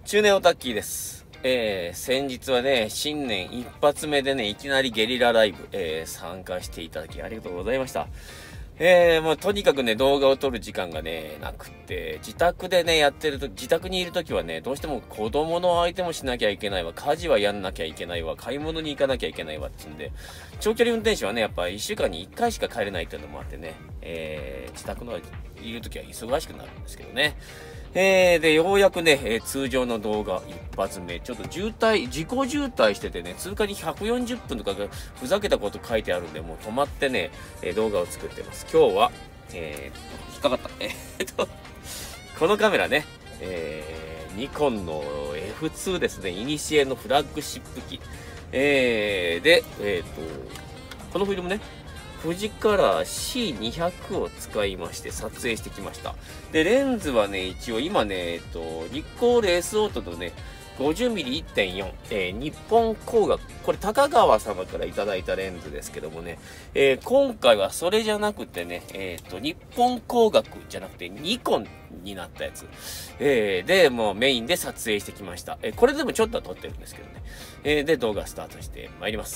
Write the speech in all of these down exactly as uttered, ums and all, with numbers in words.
中年オタッキーです。えー、先日はね、新年一発目でね、いきなりゲリラライブ、えー、参加していただきありがとうございました。えー、もうとにかくね、動画を撮る時間がね、なくって、自宅でね、やってると、自宅にいるときはね、どうしても子供の相手もしなきゃいけないわ、家事はやんなきゃいけないわ、買い物に行かなきゃいけないわってんで、長距離運転手はね、やっぱいっしゅうかんにいっかいしか帰れないっていうのもあってね、えー、自宅のいるときは忙しくなるんですけどね。えー、で、ようやくね、えー、通常の動画一発目、ちょっと渋滞、自己渋滞しててね、通過にひゃくよんじゅっぷんとかがふざけたこと書いてあるんで、もう止まってね、えー、動画を作ってます。今日は、えー、引っかかった。えー、っと、このカメラね、えー、ニコンの エフツー ですね、イニシエのフラッグシップ機。えー、で、えー、っと、このフィルムね、富士カラー シーにひゃく を使いまして撮影してきました。で、レンズはね、一応今ね、えっと、ニコール エスオー とのね、ごじゅうミリ いってんよん、えー、日本工学、これ高川様からいただいたレンズですけどもね、えー、今回はそれじゃなくてね、えっと、日本工学じゃなくてニコンになったやつ。えー、で、もうメインで撮影してきました。えー、これでもちょっとは撮ってるんですけどね。えー、で、動画スタートしてまいります。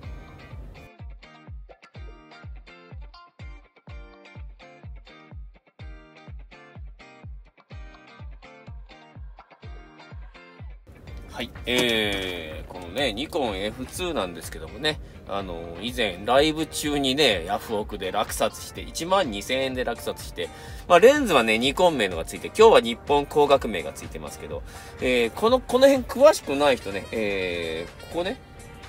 はい。えー、このね、ニコン エフツー なんですけどもね、あのー、以前、ライブ中にね、ヤフオクで落札して、いちまんにせんえんで落札して、まあ、レンズはね、ニコン名のがついて、今日は日本工学名がついてますけど、えー、この、この辺詳しくない人ね、えー、ここね、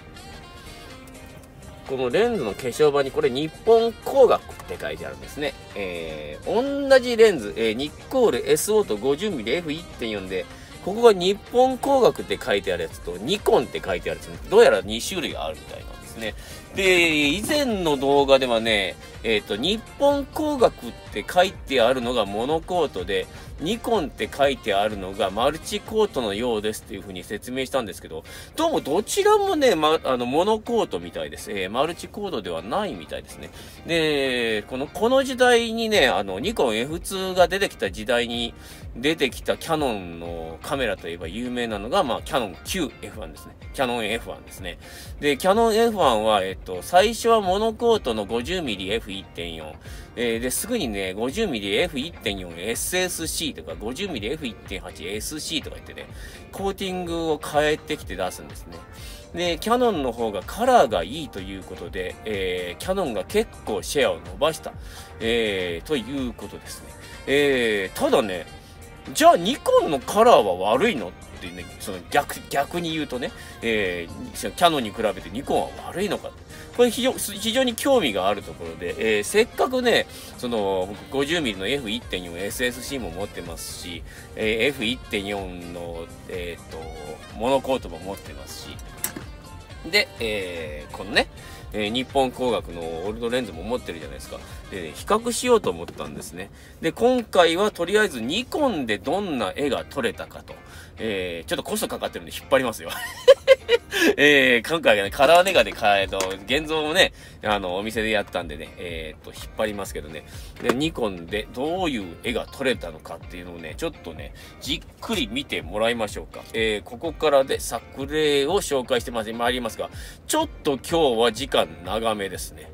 このレンズの化粧板にこれ日本工学って書いてあるんですね。えー、同じレンズ、えー、ニコール エスオー と ごじゅうミリエフいってんよん で、ここが日本工学って書いてあるやつとニコンって書いてあるやつ、どうやらに種類あるみたいなんですね。で、以前の動画ではね、えっと、日本工学って書いてあるのがモノコートで、ニコンって書いてあるのがマルチコートのようですっていう風に説明したんですけど、どうもどちらもね、ま、あの、モノコートみたいです。えー、マルチコードではないみたいですね。で、この、この時代にね、あの、ニコン エフツー が出てきた時代に出てきたキャノンのカメラといえば有名なのが、まあ、キャノン キューエフワン ですね。キャノン エフワン ですね。で、キャノン エフワン は、えっと、最初はモノコートの ごじゅうミリエフいってんよん。えー、で、すぐにね、ごじゅうミリエフいってんよんエスエスシー とか ごじゅうミリエフいってんはちエスシー とか言ってね、コーティングを変えてきて出すんですね。で、キャノンの方がカラーがいいということで、えー、キャノンが結構シェアを伸ばした、えー、ということですね。えー、ただね、じゃあニコンのカラーは悪いのっていうね、その逆、逆に言うとね、えー、キャノンに比べてニコンは悪いのか。これ非常、非常に興味があるところで、えー、せっかくね、その、ごじゅうミリの エフいってんよんエスエスシー も持ってますし、えー、エフいってんよん の、えっと、モノコートも持ってますし、で、えー、このね、えー、日本工学のオールドレンズも持ってるじゃないですか。で、ね、比較しようと思ったんですね。で、今回はとりあえずニコンでどんな絵が撮れたかと。えー、ちょっとコストかかってるんで引っ張りますよ。えー、今回はね、カラーネガで買えと、現像もね、あの、お店でやったんでね、えー、っと、引っ張りますけどね。で、ニコンでどういう絵が撮れたのかっていうのをね、ちょっとね、じっくり見てもらいましょうか。えー、ここからで作例を紹介してまいりますが、ちょっと今日は時間長めですね。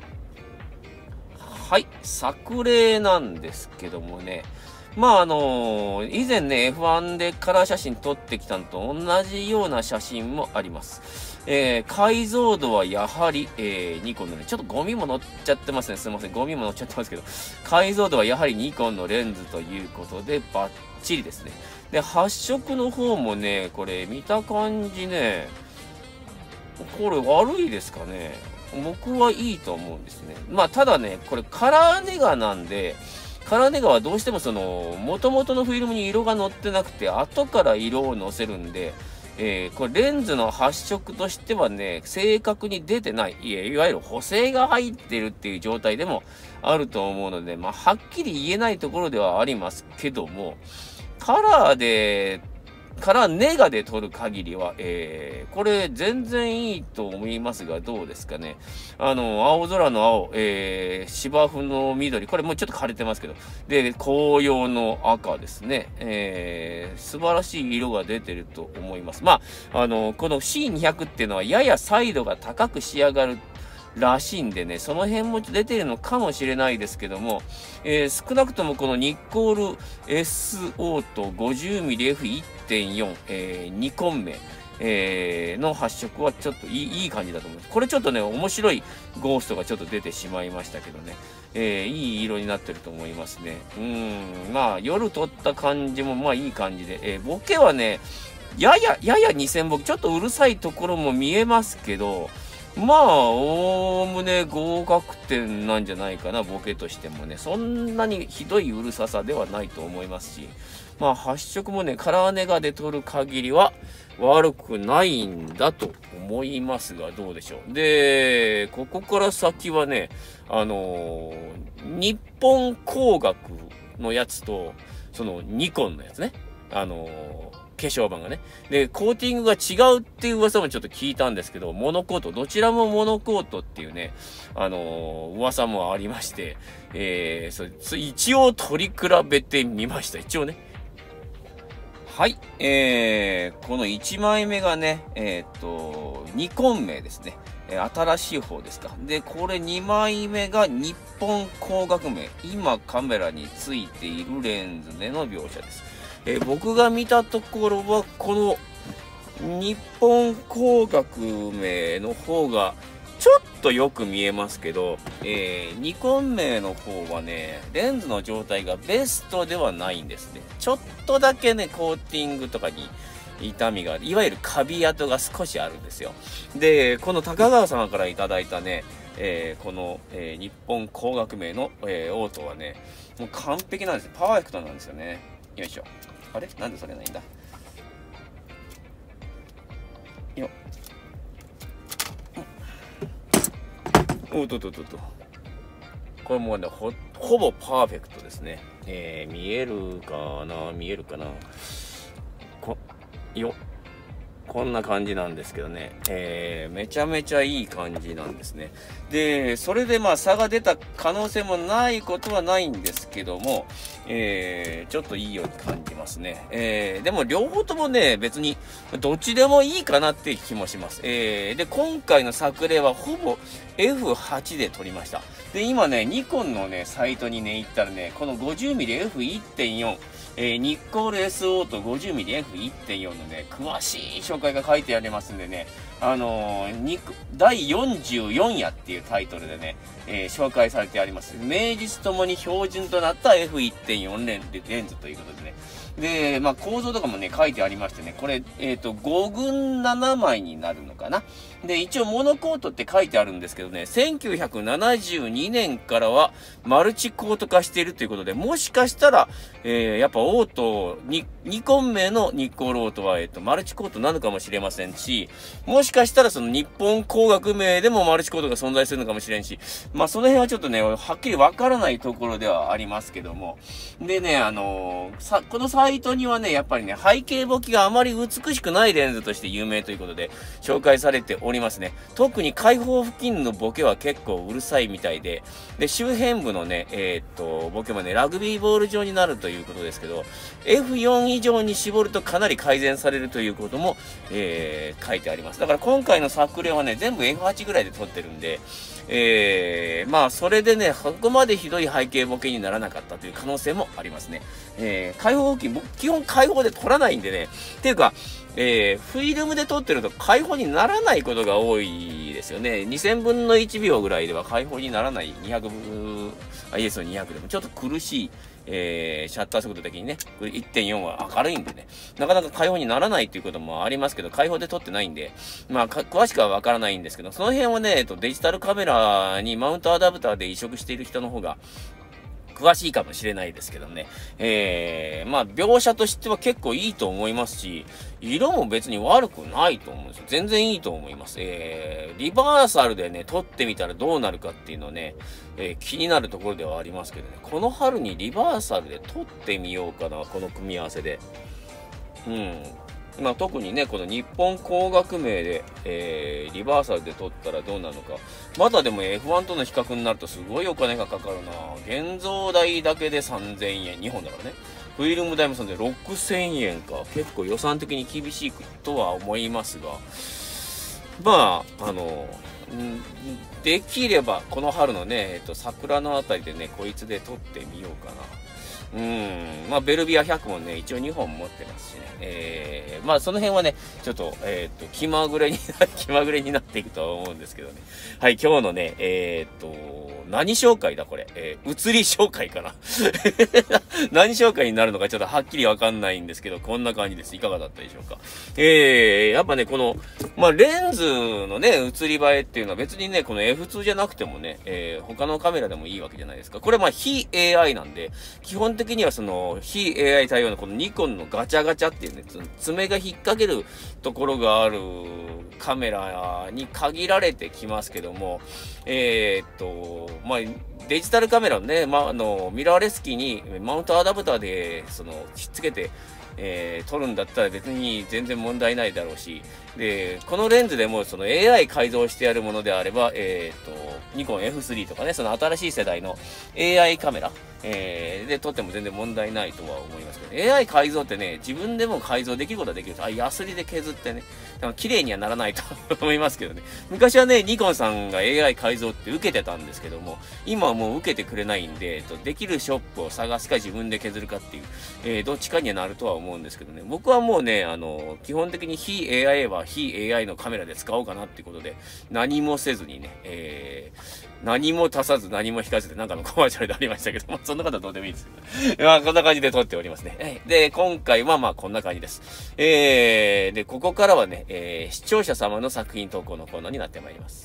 はい、作例なんですけどもね、まああのー、以前ね、エフワン でカラー写真撮ってきたのと同じような写真もあります。えー、解像度はやはり、えー、ニコンのね、ちょっとゴミも乗っちゃってますね。すいません。ゴミも乗っちゃってますけど、解像度はやはりニコンのレンズということで、バッチリですね。で、発色の方もね、これ見た感じね、これ悪いですかね。僕はいいと思うんですね。まあ、ただね、これカラーネガなんで、カラーネガはどうしてもその、元々のフィルムに色が乗ってなくて、後から色を乗せるんで、えー、これレンズの発色としてはね、正確に出てない、いや、いわゆる補正が入ってるっていう状態でもあると思うので、まあ、はっきり言えないところではありますけども、カラーでからネガで撮る限りは、えー、これ全然いいと思いますが、どうですかね。あの、青空の青、えー、芝生の緑、これもうちょっと枯れてますけど、で、紅葉の赤ですね。えー、素晴らしい色が出てると思います。まあ、あの、この シーにひゃく っていうのはややサイドが高く仕上がるらしいんでね、その辺も出てるのかもしれないですけども、えー、少なくともこのニッコール エスオー と ごじゅうミリエフいってんよん、えー、にコン目、えー、の発色はちょっといい、いい感じだと思います。これちょっとね、面白いゴーストがちょっと出てしまいましたけどね、えー、いい色になってると思いますね。うん、まあ、夜撮った感じもまあいい感じで、えー、ボケはね、やや、ややにせんボケ、ちょっとうるさいところも見えますけど、まあ、おおむね合格点なんじゃないかな、ボケとしてもね。そんなにひどいうるささではないと思いますし、まあ、発色もね、カラーネガで撮る限りは悪くないんだと思いますが、どうでしょう。で、ここから先はね、あのー、日本工学のやつと、そのニコンのやつね。あのー、化粧板がね。で、コーティングが違うっていう噂もちょっと聞いたんですけど、モノコート、どちらもモノコートっていうね、あのー、噂もありまして、えー、そ一応取り比べてみました。一応ね。はい。えー、このいちまいめがね、えー、っと、にコン名ですね。新しい方ですか。で、これにまいめが日本工学名。今カメラについているレンズでの描写です。えー、僕が見たところは、この日本工学名の方がちょっとよく見えますけど、えー、ニコン名の方はね、レンズの状態がベストではないんですね。ちょっとだけね、コーティングとかに痛みがある。いわゆるカビ跡が少しあるんですよ。で、この高川さんからいただいたね、えー、この、えー、日本工学名の、えー、オートはね、もう完璧なんです。パーフェクトなんですよね。よいしょ。あれなんでそれないんだよっ。おっとっとっとっと。これもうね、ほ、ほぼパーフェクトですね。えー、見えるかな見えるかなこ、よ。こんな感じなんですけどね。えー、めちゃめちゃいい感じなんですね。で、それでまあ差が出た可能性もないことはないんですけども、えー、ちょっといいように感じますね。えー、でも両方ともね、別にどっちでもいいかなっていう気もします。えー、で、今回の作例はほぼ エフはち で撮りました。で、今ね、ニコンのね、サイトにね、行ったらね、この ごじゅうミリエフいってんよん、えー、ニッコール エスオー と ごじゅうミリエフいってんよん のね、詳しい紹介が書いてありますんでね、あのー、だいよんじゅうよん夜っていうタイトルでね、えー、紹介されてあります。名実ともに標準となった エフいってんよん レンレンズということでね。で、まあ構造とかもね、書いてありましてね、これ、えっと、ご群ななまいになるのかな。で、一応モノコートって書いてあるんですけどね、せんきゅうひゃくななじゅうにねんからはマルチコート化しているということで、もしかしたら、えー、やっぱオート、に、にコン名のニッコールオートは、えっと、マルチコートなのかもしれませんし、もしかしたらその日本工学名でもマルチコートが存在するのかもしれんし、まあその辺はちょっとね、はっきりわからないところではありますけども。でね、あのー、さ、このサイトにはね、やっぱりね、背景簿記があまり美しくないレンズとして有名ということで、紹介されておりますね。特に開放付近のボケは結構うるさいみたいで、で、周辺部のね、えー、っと、ボケもね、ラグビーボール状になるということですけど、エフよん 以上に絞るとかなり改善されるということも、えー、書いてあります。だから今回の作例はね、全部 エフはち ぐらいで撮ってるんで、えー、まあ、それでね、ここまでひどい背景ボケにならなかったという可能性もありますね。えー、開放付近、僕、基本開放で撮らないんでね、っていうか、えー、フィルムで撮ってると開放にならないことが多いですよね。にせんぶんのいちびょうぐらいでは開放にならないにひゃく、アイエスオーにひゃく でもちょっと苦しい、えー、シャッター速度的にね、いってんよん は明るいんでね、なかなか開放にならないっていうこともありますけど、開放で撮ってないんで、まあ、詳しくはわからないんですけど、その辺はね、えっと、デジタルカメラにマウントアダプターで移植している人の方が、詳しいかもしれないですけどね。えー、まあ、描写としては結構いいと思いますし、色も別に悪くないと思うんですよ。全然いいと思います。えー、リバーサルでね、撮ってみたらどうなるかっていうのね、えー、気になるところではありますけどね。この春にリバーサルで撮ってみようかな、この組み合わせで。うん。 まあ、特にね、この日本工学名で、えー、リバーサルで撮ったらどうなるのか。まだでも エフワン との比較になるとすごいお金がかかるな。現像代だけでさんぜんえん。日本だからね。フィルム代もさんぜんろくせんえんか。結構予算的に厳しいとは思いますが。まあ、あの、できれば、この春のね、えっと、桜のあたりでね、こいつで撮ってみようかな。うん。まあ、ベルビアひゃくもね、一応にほん持ってますしね。えー、まあ、その辺はね、ちょっと、えっと、気まぐれにな、気まぐれになっていくとは思うんですけどね。はい、今日のね、えー、っと、何紹介だこれ。えー、写り紹介かな。何紹介になるのかちょっとはっきりわかんないんですけど、こんな感じです。いかがだったでしょうか。えー、やっぱね、この、まあ、レンズのね、写り映えっていうのは別にね、この エフツー じゃなくてもね、えー、他のカメラでもいいわけじゃないですか。これまあ、非 エーアイ なんで、基本的にはその、非 エーアイ 対応のこのニコンのガチャガチャっていうね、その爪が引っ掛けるところがあるカメラに限られてきますけども、えー、っと、まあ、デジタルカメラのね、まあ、あの、ミラーレス機にマウントアダプターで、その、ひっつけて、えー、撮るんだったら別に全然問題ないだろうし、で、このレンズでもその エーアイ 改造してやるものであれば、えっと、ニコン エフスリー とかね、その新しい世代の エーアイ カメラ、えー、で撮っても全然問題ないとは思いますけど、エーアイ 改造ってね、自分でも改造できることはできる。あ、ヤスリで削ってね、綺麗にはならないと思いますけどね。昔はね、ニコンさんが エーアイ 改造って受けてたんですけども、今はもう受けてくれないんで、えっと、できるショップを探すか自分で削るかっていう、えー、どっちかにはなるとは思うんですけどね。僕はもうね、あの、基本的に非 エーアイ は非 エーアイ のカメラで使おうかなっていうことで、何もせずにね、えー、何も足さず何も引かずでなんかのコマーシャルでありましたけども、そんな方はどうでもいいですけど。まあ、こんな感じで撮っておりますね。で、今回はまあこんな感じです。えー、で、ここからはね、えー、視聴者様の作品投稿のコーナーになってまいります。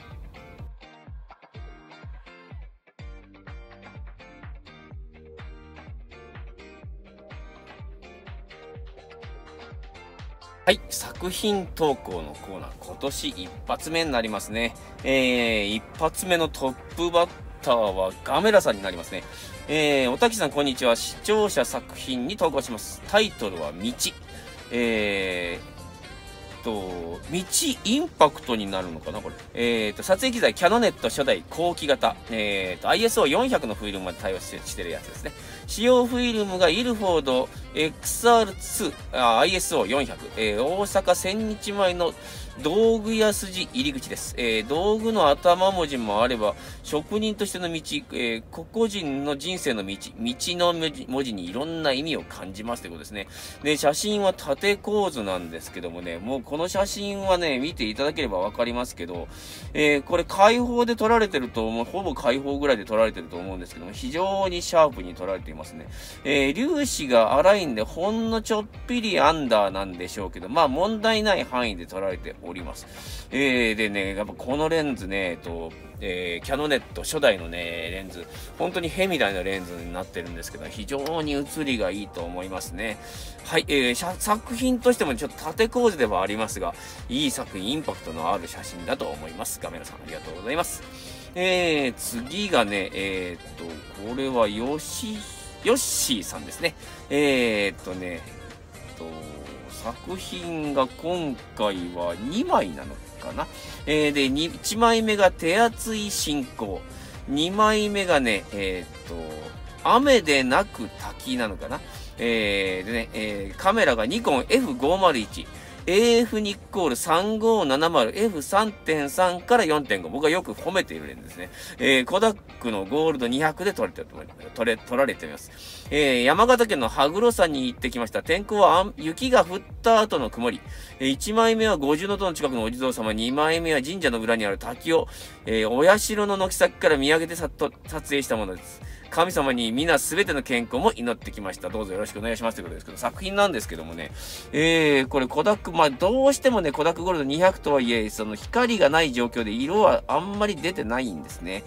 はい。作品投稿のコーナー、今年一発目になりますね。えー、一発目のトップバッターはガメラさんになりますね。えー、おたきさんこんにちは。視聴者作品に投稿します。タイトルは道。えー、と、道インパクトになるのかなこれ。えーと、撮影機材、キャノネット初代後期型。えーと、アイエスオーよんひゃく のフィルムまで対応してしてるやつですね。使用フィルムがイルフォード エックスアールツー、あ アイエスオーよんひゃく。えー、大阪千日前の道具屋筋入り口です。えー、道具の頭文字もあれば、職人としての道、えー、個々人の人生の道、道の文字にいろんな意味を感じますということですね。で、写真は縦構図なんですけどもね、もうこの写真はね、見ていただければわかりますけど、えー、これ開放で撮られてると、もうほぼ開放ぐらいで撮られてると思うんですけども、非常にシャープに撮られていますね。えー、粒子が粗いんで、ほんのちょっぴりアンダーなんでしょうけど、まあ問題ない範囲で撮られております。えー、でね、やっぱこのレンズね、えっと、えー、キャノネット初代のね、レンズ、本当にヘみたいなレンズになってるんですけど、非常に写りがいいと思いますね。はい、えー、作品としてもちょっと縦構図ではありますが、いい作品、インパクトのある写真だと思います。ガメラさん、ありがとうございます。えー、次がね、えー、っと、これはヨシ、ヨッシーさんですね。えー、っとね、えっと、作品が今回はにまいなのかな。えー、で、いちまいめが手厚い進行。にまいめがね、えー、っと、雨でなく滝なのかな。えー、でね、えー、カメラがニコン エフごーまるいち。エーエフ ニッコール さんごーななまる エフさんてんさん から よんてんご。僕がよく褒めているレンズですね。えー、コダックのゴールドにひゃくで撮られてると思います。撮れ、撮られています。えー、山形県の羽黒山に行ってきました。天候は雪が降った後の曇り。えー、いちまいめはごじゅうのどの近くのお地蔵様。にまいめは神社の裏にある滝を、えー、お社の軒先から見上げてさっと撮影したものです。神様に皆すべての健康も祈ってきました。どうぞよろしくお願いしますということですけど、作品なんですけどもね、えー、これコダック、まあどうしてもね、コダックゴールドにひゃくとはいえ、その光がない状況で色はあんまり出てないんですね。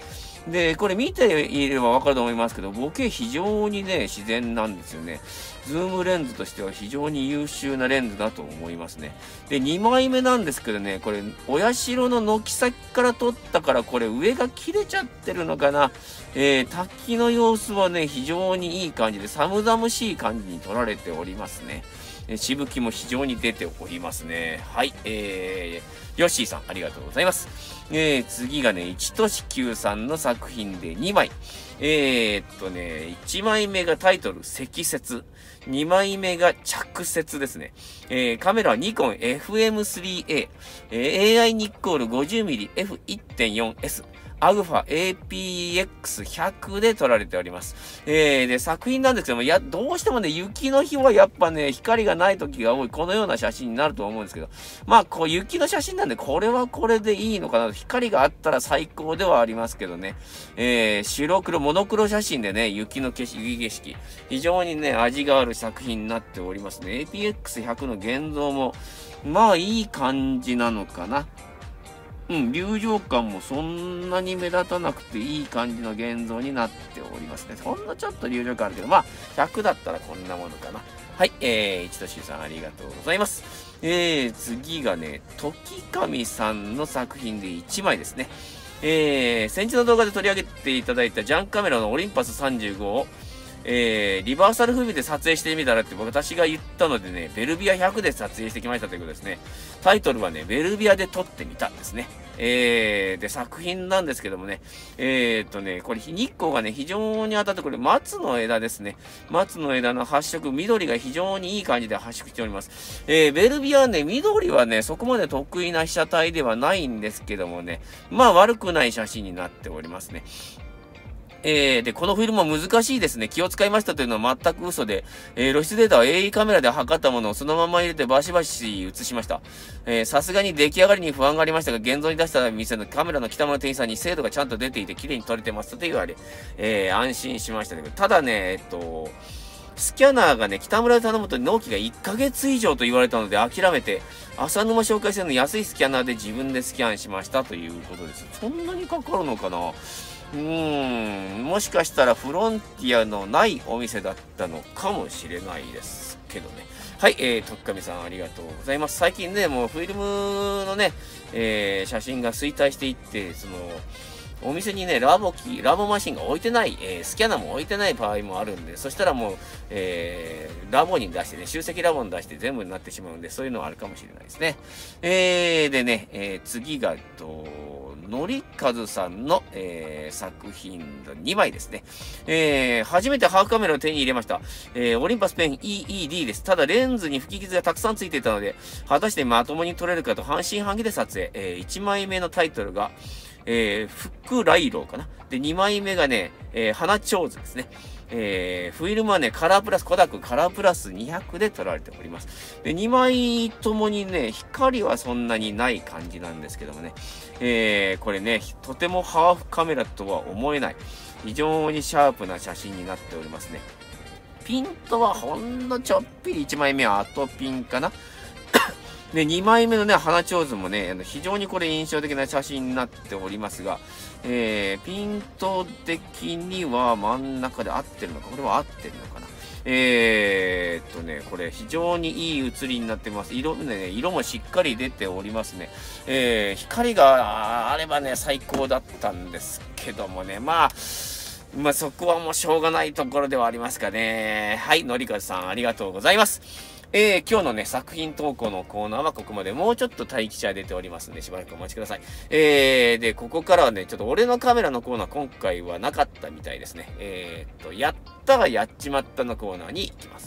で、これ見ていればわかると思いますけど、ボケ非常にね、自然なんですよね。ズームレンズとしては非常に優秀なレンズだと思いますね。で、にまいめなんですけどね、これ、お社の軒先から撮ったから、これ上が切れちゃってるのかな。えー、滝の様子はね、非常にいい感じで、寒々しい感じに撮られておりますね。しぶきも非常に出ておりますね。はい、えー、ヨッシーさん、ありがとうございます。えー、次がね、いちとしきゅうさんの作品でにまい。えー、っとね、いちまいめがタイトル、積雪。にまいめが着雪ですね。えー、カメラはニコン エフエムスリーエー、えー、エーアイ ニッコール ごじゅうミリエフいってんよんエス。アルファ エーピーエックスひゃく で撮られております。えー、で、作品なんですけども、や、どうしてもね、雪の日はやっぱね、光がない時が多い、このような写真になると思うんですけど、まあ、こう、雪の写真なんで、これはこれでいいのかなと、光があったら最高ではありますけどね、えー、白黒、モノクロ写真でね、雪の景色、雪景色、非常にね、味がある作品になっておりますね。エーピーエックスひゃく の現像も、まあ、いい感じなのかな。うん、流浄感もそんなに目立たなくていい感じの現像になっておりますね。ほんのちょっと流浄感あるけど、まあ、ひゃくだったらこんなものかな。はい、えー、一としゅうさんありがとうございます。えー、次がね、時神さんの作品でいちまいですね。えー、先日の動画で取り上げていただいたジャンカメラのオリンパスさんじゅうごを、えー、リバーサルフィルで撮影してみたらって私が言ったのでね、ベルビアひゃくで撮影してきましたということですね。タイトルはね、ベルビアで撮ってみたんですね。えー、で、作品なんですけどもね、えーっとね、これ日光がね、非常に当たって、これ松の枝ですね。松の枝の発色、緑が非常にいい感じで発色しております。えー、ベルビアはね、緑はね、そこまで得意な被写体ではないんですけどもね、まあ悪くない写真になっておりますね。えー、で、このフィルムは難しいですね。気を使いましたというのは全く嘘で、えー、露出データは エーイー カメラで測ったものをそのまま入れてバシバシ写しました。えー、さすがに出来上がりに不安がありましたが、現像に出した店のカメラの北村店員さんに精度がちゃんと出ていて綺麗に撮れてますと言われ、えー、安心しましたけど、ただね、えっと、スキャナーがね、北村で頼むと納期がいっかげつ以上と言われたので諦めて、浅沼紹介線の安いスキャナーで自分でスキャンしましたということです。そんなにかかるのかな？うーん、もしかしたらフロンティアのないお店だったのかもしれないですけどね。はい、えー、とっかみさんありがとうございます。最近ね、もうフィルムのね、えー、写真が衰退していって、その、お店にね、ラボ機、ラボマシンが置いてない、えー、スキャナーも置いてない場合もあるんで、そしたらもう、えー、ラボに出してね、集積ラボに出して全部になってしまうんで、そういうのはあるかもしれないですね。えー、でね、えー、次が、と、のりかずさんの、えー、作品のにまいですね。えー、初めてハーフカメラを手に入れました。えー、オリンパスペン イーイーディー です。ただレンズに吹き傷がたくさんついていたので、果たしてまともに撮れるかと半信半疑で撮影。えー、いちまいめのタイトルが、えー、フックライローかな。で、にまいめがね、えー、花ちょうずですね。えー、フィルムはね、カラープラス、コダックカラープラスにひゃくで撮られております。で、にまいともにね、光はそんなにない感じなんですけどもね。えー、これね、とてもハーフカメラとは思えない。非常にシャープな写真になっておりますね。ピントはほんのちょっぴりいちまいめは後ピンかな。で、にまいめのね、花ちょうずもね、非常にこれ印象的な写真になっておりますが、えー、ピント的には真ん中で合ってるのか、これは合ってるのかな。えーっとね、これ非常にいい写りになってます。色ね、色もしっかり出ておりますね。えー、光があればね、最高だったんですけどもね、まあ、まあそこはもうしょうがないところではありますかね。はい、のりかずさんありがとうございます。えー、今日のね、作品投稿のコーナーはここまで。もうちょっと待機者出ておりますんで、しばらくお待ちください。えー、で、ここからはね、ちょっと俺のカメラのコーナー、今回はなかったみたいですね。えーっと、やったがやっちまったのコーナーに行きます。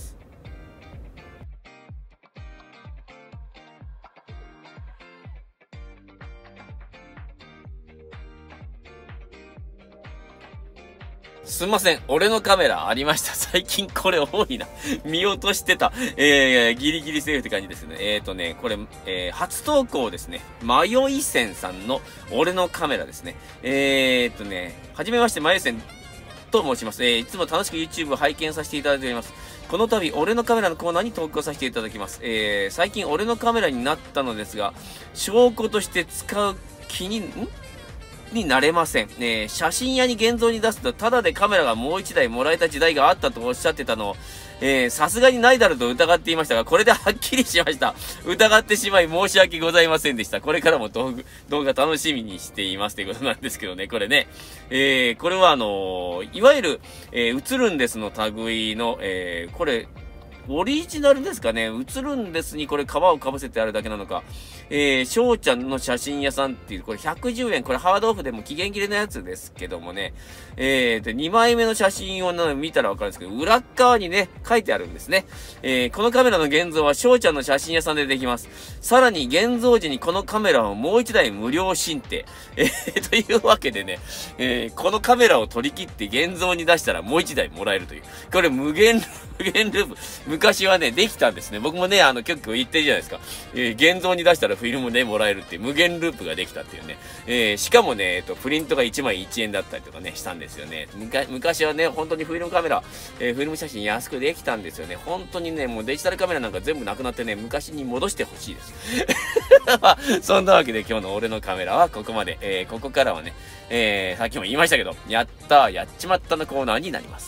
すんません。俺のカメラありました。最近これ多いな。見落としてた。えー、ギリギリセーフって感じですね。えーとね、これ、えー、初投稿ですね。迷い線さんの俺のカメラですね。えーとね、はじめまして、迷い線と申します。えー、いつも楽しく YouTube を拝見させていただいております。この度、俺のカメラのコーナーに投稿させていただきます。えー、最近俺のカメラになったのですが、証拠として使う気に、んになれません。えー、写真屋に現像に出すと、ただでカメラがもう一台もらえた時代があったとおっしゃってたのを、えー、さすがにないだろうと疑っていましたが、これではっきりしました。疑ってしまい申し訳ございませんでした。これからも動画、動画楽しみにしていますということなんですけどね、これね。えー、これはあのー、いわゆる、えー、映るんですの類の、えー、これ、オリジナルですかね。映るんですにこれ皮をかぶせてあるだけなのか。えー、翔ちゃんの写真屋さんっていう、これひゃくじゅうえん。これハードオフでも期限切れのやつですけどもね。えー、で、にまいめの写真を見たらわかるんですけど、裏側にね、書いてあるんですね。えー、このカメラの現像は翔ちゃんの写真屋さんでできます。さらに現像時にこのカメラをもう一台無料申請。えー、というわけでね、えー、このカメラを取り切って現像に出したらもう一台もらえるという。これ無限、無限ループ。昔はね、できたんですね。僕もね、あの、結構言ってるじゃないですか。えー、現像に出したらフィルムね、もらえるっていう無限ループができたっていうね。えー、しかもね、えっと、プリントがいちまいいちえんだったりとかね、したんですよね。昔はね、本当にフィルムカメラ、えー、フィルム写真安くできたんですよね。本当にね、もうデジタルカメラなんか全部なくなってね、昔に戻してほしいです。まあ、そんなわけで今日の俺のカメラはここまで。えー、ここからはね、えー、さっきも言いましたけど、やったー、やっちまったのコーナーになります。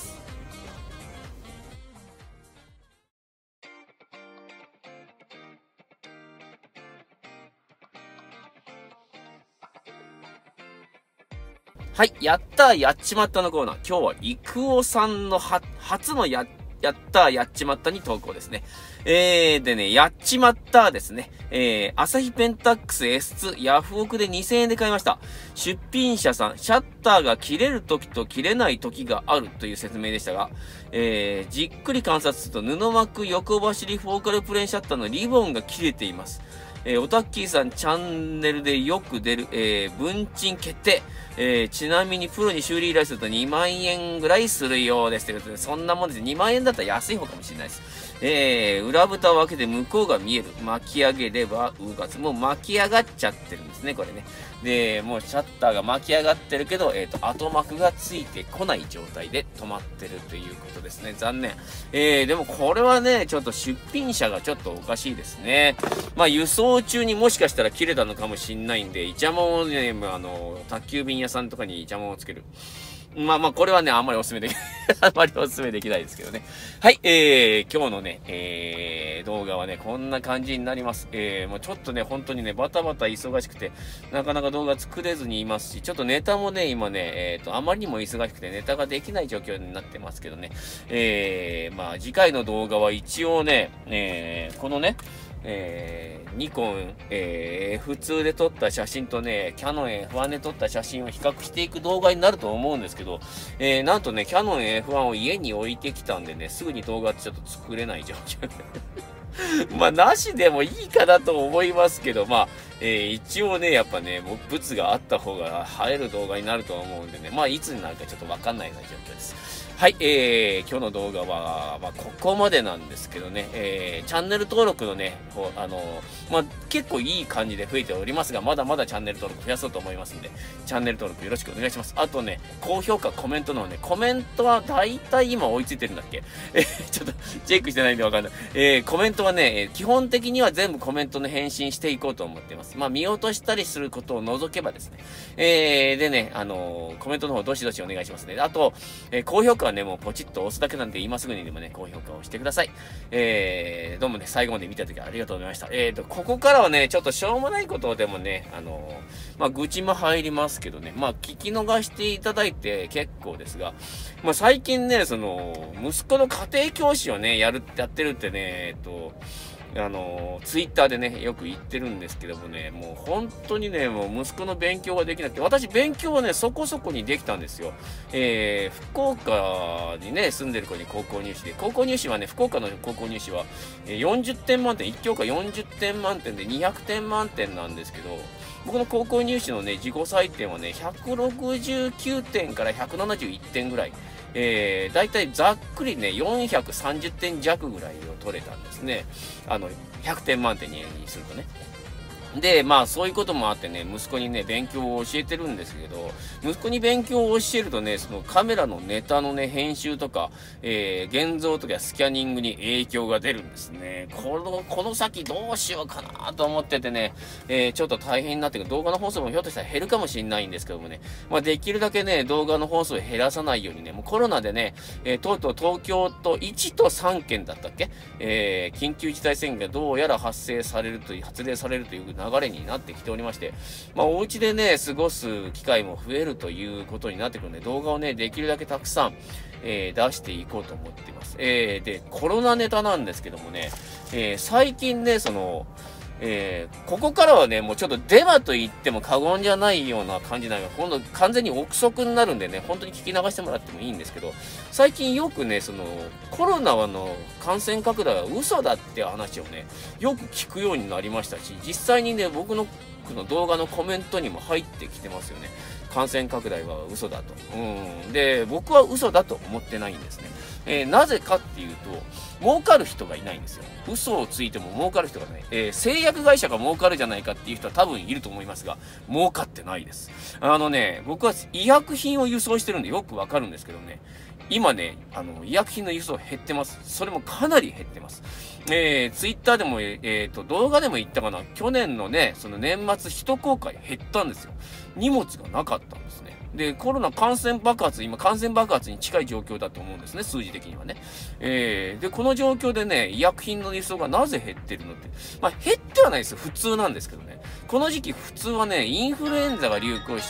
はい。やったー、やっちまったのコーナー。今日は、いくおさんのは、初のや、やったー、やっちまったに投稿ですね。えー、でね、やっちまったーですね。えー、アサヒペンタックス エスツー ヤフオクでにせんえんで買いました。出品者さん、シャッターが切れる時と切れない時があるという説明でしたが、えー、じっくり観察すると布膜横走りフォーカルプレーンシャッターのリボンが切れています。えー、オタッキーさんチャンネルでよく出る、えー、文鎮決定。えー、ちなみにプロに修理依頼するとにまんえんぐらいするようです。ということで、そんなもんです。にまんえんだったら安い方かもしれないです。えー、裏蓋を開けて向こうが見える。巻き上げれば動かす。もう巻き上がっちゃってるんですね、これね。で、もうシャッターが巻き上がってるけど、えっと、後膜がついてこない状態で止まってるということですね。残念。えー、でもこれはね、ちょっと出品者がちょっとおかしいですね。まあ、輸送中にもしかしたら切れたのかもしんないんで、イチャモンをね、あの、宅急便屋さんとかにイチャモンをつける。まあまあ、これはね、あんまりお勧めできない。あんまりお勧めできないですけどね。はい、えー、今日のね、えー、動画はね、こんな感じになります。えー、もうちょっとね、本当にね、バタバタ忙しくて、なかなか動画作れずにいますし、ちょっとネタもね、今ね、えーと、あまりにも忙しくてネタができない状況になってますけどね。えー、まあ、次回の動画は一応ね、えー、このね、えー、ニコン、えー、エフツー で撮った写真とね、キャノン エフワン で撮った写真を比較していく動画になると思うんですけど、えー、なんとね、キャノン エフワン を家に置いてきたんでね、すぐに動画ちょっと作れない状況。まあ、なしでもいいかなと思いますけど、まあ、えー、一応ね、やっぱね、もう物があった方が映える動画になると思うんでね、まあ、いつになるかちょっとわかんないような状況です。はい、えー、今日の動画は、まあ、ここまでなんですけどね、えー、チャンネル登録のね、こう、あのー、まあ、結構いい感じで増えておりますが、まだまだチャンネル登録増やそうと思いますんで、チャンネル登録よろしくお願いします。あとね、高評価、コメントのね、コメントは大体今追いついてるんだっけえー、ちょっとチェックしてないんでわかんない。えー、コメントはね、基本的には全部コメントの返信していこうと思っています。まあ、見落としたりすることを除けばですね。えー、でね、あのー、コメントの方どしどしお願いしますね。あと、えー、高評価はね、もうポチッと押すだけなんで、今すぐにでもね、高評価をしてください。えー、どうもね、最後まで見たときはありがとうございました。えーと、ここからはね、ちょっとしょうもないことでもね、あのー、まあ、愚痴も入りますけどね、まあ、聞き逃していただいて結構ですが、まあ、最近ね、その、息子の家庭教師をね、やる、やってるってね、えっと、あの、ツイッターでね、よく言ってるんですけどもね、もう本当にね、もう息子の勉強ができなくて、私勉強はね、そこそこにできたんですよ。えー、福岡にね、住んでる子に高校入試で、高校入試はね、福岡の高校入試はよんじゅってん満点、いち教科よんじゅってん満点でにひゃくてん満点なんですけど、僕の高校入試のね、自己採点はね、ひゃくろくじゅうきゅうてんからひゃくななじゅういってんぐらい。えー、だいたいざっくりね、よんひゃくさんじゅってん弱ぐらいを取れたんですね。あの、ひゃくてん満点にするとね。 で、まあそういうこともあってね、息子にね、勉強を教えてるんですけど、息子に勉強を教えるとね、そのカメラのネタのね、編集とか、えー、現像とかスキャニングに影響が出るんですね。この、この先どうしようかなと思っててね、えー、ちょっと大変になってくる。動画の放送もひょっとしたら減るかもしれないんですけどもね、まあできるだけね、動画の放送を減らさないようにね、もうコロナでね、えー、とうとう東京といちとさんけんだったっけ、えー、緊急事態宣言がどうやら発生されるという、発令されるという流れになってきておりまして、まあ、お家でね、過ごす機会も増えるということになってくるので、動画をね、できるだけたくさん、えー、出していこうと思っています。えー、で、コロナネタなんですけどもね、えー、最近ね、その、えー、ここからはね、もうちょっとデマと言っても過言じゃないような感じなのが、今度完全に憶測になるんでね、本当に聞き流してもらってもいいんですけど、最近よくね、その、コロナの感染拡大は嘘だって話をね、よく聞くようになりましたし、実際にね、僕のの動画のコメントにも入ってきてますよね。感染拡大は嘘だと。うん。で、僕は嘘だと思ってないんですね。えー、なぜかっていうと、儲かる人がいないんですよ。嘘をついても儲かる人がない。えー、製薬会社が儲かるじゃないかっていう人は多分いると思いますが、儲かってないです。あのね、僕は医薬品を輸送してるんでよくわかるんですけどね、今ね、あの、医薬品の輸送減ってます。それもかなり減ってます。えー、ツイッターでも、えっ、ー、と、動画でも言ったかな。去年のね、その年末一公開減ったんですよ。荷物がなかったんですね。で、コロナ感染爆発、今感染爆発に近い状況だと思うんですね、数字的にはね。えー、で、この状況でね、医薬品の輸送がなぜ減ってるのって。まあ、減ってはないですよ。普通なんですけどね。この時期普通はね、インフルエンザが流行して、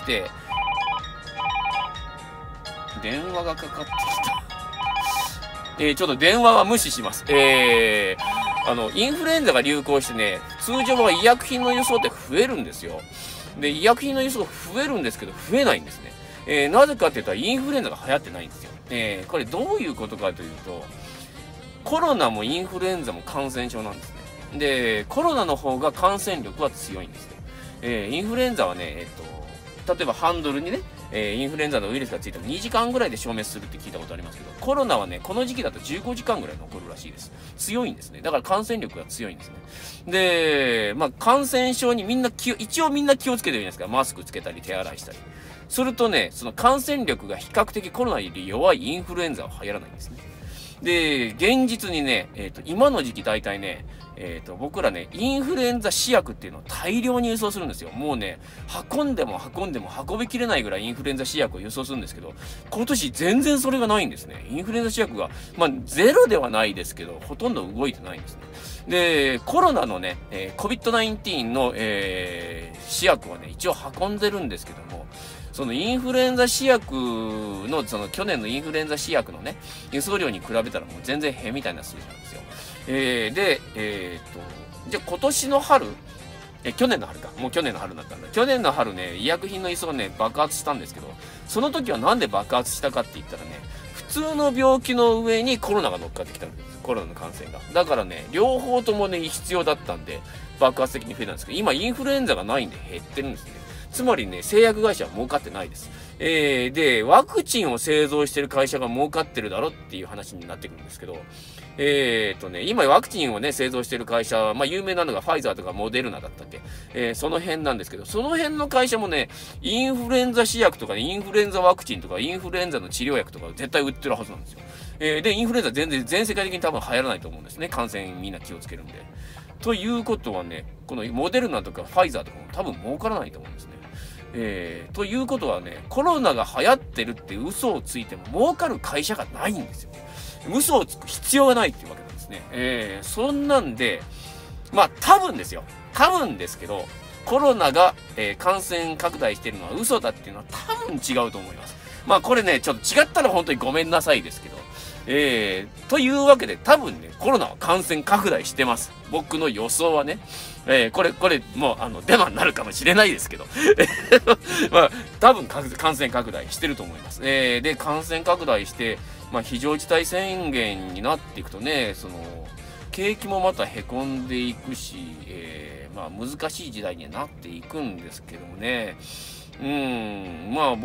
電話がかかってきた。えー、ちょっと電話は無視します。えー、あの、インフルエンザが流行してね、通常は医薬品の輸送って増えるんですよ。で、医薬品の輸送増えるんですけど、増えないんですね。えー、なぜかって言ったらインフルエンザが流行ってないんですよ。えー、これどういうことかというと、コロナもインフルエンザも感染症なんですね。で、コロナの方が感染力は強いんですよ。えー、インフルエンザはね、えっと、例えばハンドルにね、えー、インフルエンザのウイルスがついてもにじかんぐらいで消滅するって聞いたことありますけど、コロナはね、この時期だとじゅうごじかんぐらい残るらしいです。強いんですね。だから感染力が強いんですね。で、まあ、感染症にみんな気を、一応みんな気をつけてるじゃないですか。マスクつけたり、手洗いしたり。するとね、その感染力が比較的コロナより弱いインフルエンザは流行らないんですね。で、現実にね、えっと、今の時期大体ね、えっと、僕らね、インフルエンザ試薬っていうのを大量に輸送するんですよ。もうね、運んでも運んでも運びきれないぐらいインフルエンザ試薬を輸送するんですけど、今年全然それがないんですね。インフルエンザ試薬が、まあ、ゼロではないですけど、ほとんど動いてないんですね。で、コロナのね、えー、コビッドナインティーン の、えー、試薬はね、一応運んでるんですけども、そのインフルエンザ試薬の、その去年のインフルエンザ試薬のね、輸送量に比べたらもう全然へみたいな数字なんですよ。えー、で、えー、っと、じゃあ今年の春、え、去年の春か。もう去年の春だったんだ。去年の春ね、医薬品の輸送ね、爆発したんですけど、その時はなんで爆発したかって言ったらね、普通の病気の上にコロナが乗っかってきたんです。コロナの感染が。だからね、両方ともね、必要だったんで、爆発的に増えたんですけど、今インフルエンザがないんで減ってるんですね。つまりね、製薬会社は儲かってないです。えー、で、ワクチンを製造してる会社が儲かってるだろっていう話になってくるんですけど、えーとね、今ワクチンをね、製造してる会社は、まあ有名なのがファイザーとかモデルナだったっけ、えー、その辺なんですけど、その辺の会社もね、インフルエンザ試薬とか、ね、インフルエンザワクチンとか、インフルエンザの治療薬とか絶対売ってるはずなんですよ。えー、で、インフルエンザ全然、全世界的に多分流行らないと思うんですね。感染みんな気をつけるんで。ということはね、このモデルナとかファイザーとかも多分儲からないと思うんですね。えー、ということはね、コロナが流行ってるって嘘をついても儲かる会社がないんですよ。嘘をつく必要がないっていうわけなんですね。えー、そんなんで、まあ多分ですよ。多分ですけど、コロナが、えー、感染拡大してるのは嘘だっていうのは多分違うと思います。まあこれね、ちょっと違ったら本当にごめんなさいですけど、えー、というわけで多分ね、コロナは感染拡大してます。僕の予想はね。えー、これ、これ、もう、あの、デマになるかもしれないですけど。まあ、多分感染拡大してると思います。えー、で、感染拡大して、まあ、非常事態宣言になっていくとね、その、景気もまた凹んでいくし、えー、まあ、難しい時代にはなっていくんですけどもね。うん、まあ、僕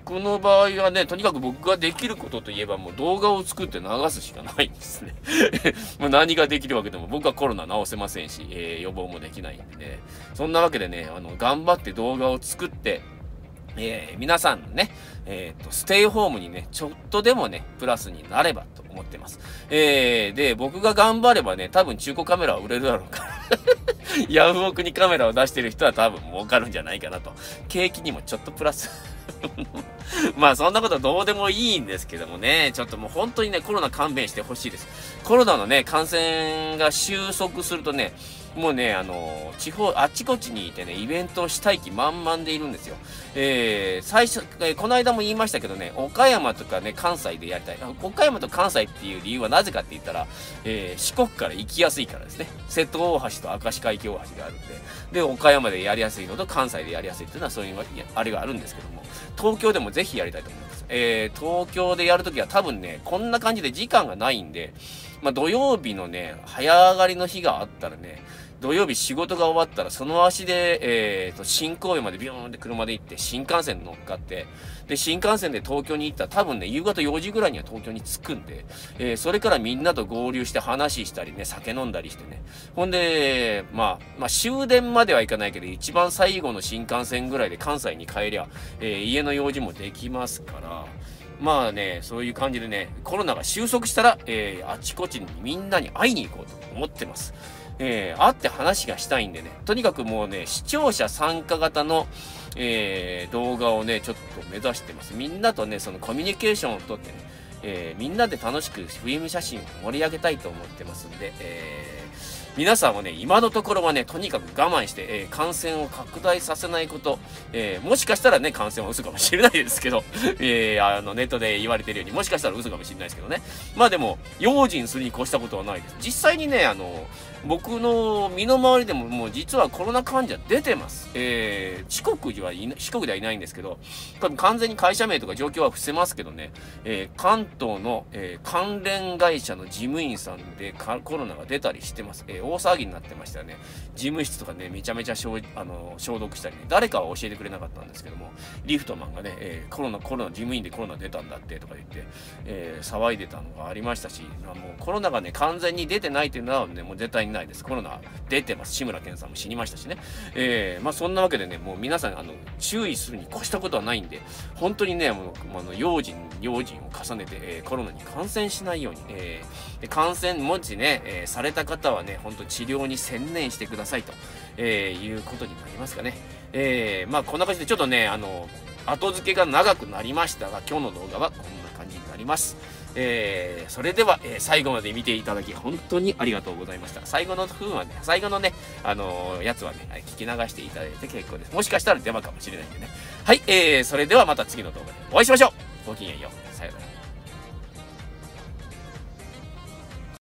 僕の場合はね、とにかく僕ができることといえばもう動画を作って流すしかないんですね。もう何ができるわけでも僕はコロナ治せませんし、えー、予防もできないんでね。そんなわけでね、あの、頑張って動画を作って、えー、皆さんのね、えっと、ステイホームにね、ちょっとでもね、プラスになればと思ってます。えー、で、僕が頑張ればね、多分中古カメラは売れるだろうから。ヤフオクにカメラを出してる人は多分儲かるんじゃないかなと。景気にもちょっとプラス。まあそんなことはどうでもいいんですけどもね、ちょっともう本当にね、コロナ勘弁してほしいです。コロナのね、感染が収束するとね、もうね、あのー、地方、あっちこっちにいてね、イベントをしたい気満々でいるんですよ。えー、最初、えー、この間も言いましたけどね、岡山とかね、関西でやりたい。岡山と関西っていう理由はなぜかって言ったら、えー、四国から行きやすいからですね。瀬戸大橋と明石海峡大橋があるんで。で、岡山でやりやすいのと関西でやりやすいっていうのはそういう、あれがあるんですけども、東京でもぜひやりたいと思います。えー、東京でやるときは多分ね、こんな感じで時間がないんで、まあ土曜日のね、早上がりの日があったらね、土曜日仕事が終わったらその足で、えーと、新神戸までビューンって車で行って新幹線乗っかって、で、新幹線で東京に行ったら多分ね、夕方よじぐらいには東京に着くんで、えー、それからみんなと合流して話したりね、酒飲んだりしてね。ほんで、まあ、まあ終電まではいかないけど、一番最後の新幹線ぐらいで関西に帰りゃ、えー、家の用事もできますから、まあね、そういう感じでね、コロナが収束したら、えー、あちこちにみんなに会いに行こうと思ってます。えー、会って話がしたいんでね、とにかくもうね、視聴者参加型の、えー、動画をね、ちょっと目指してます。みんなとね、そのコミュニケーションをとってね、えー、みんなで楽しくフィルム写真を盛り上げたいと思ってますんで、えー、皆さんはね、今のところはね、とにかく我慢して、えー、感染を拡大させないこと、えー、もしかしたらね、感染は嘘かもしれないですけど、えー、あの、ネットで言われてるように、もしかしたら嘘かもしれないですけどね。まあでも、用心するに越したことはないです。実際にね、あの、僕の身の回りでももう実はコロナ患者出てます。えー、四国ではいな、四国ではいないんですけど、多分完全に会社名とか状況は伏せますけどね、えー、関東の、えー、関連会社の事務員さんでコロナが出たりしてます。えー、大騒ぎになってましたよね。事務室とかね、めちゃめちゃ消あの消毒したりね、誰かは教えてくれなかったんですけども、リフトマンがね、えー、コロナ、コロナ、事務員でコロナ出たんだってとか言って、えー、騒いでたのがありましたし、もうコロナがね、完全に出てないっていうのはね、もう絶対にないです。コロナ出てます。志村けんさんも死にましたしね。えー、まあそんなわけでね、もう皆さん、あの、注意するに越したことはないんで、本当にね、もう、あの、用心、用心を重ねて、えー、コロナに感染しないように、えー、で感染、もしね、えー、された方はね、本当治療に専念してくださいと、えー、いうことになりますかね。えー、まあこんな感じでちょっとね、あの、後付けが長くなりましたが、今日の動画はこんな感じになります。えー、それでは、えー、最後まで見ていただき本当にありがとうございました。最後の分はね、最後のね、あのー、やつはね、聞き流していただいて結構です。もしかしたらデマかもしれないんでね。はい、えー、それではまた次の動画でお会いしましょう。ごきげんよう。さようなら。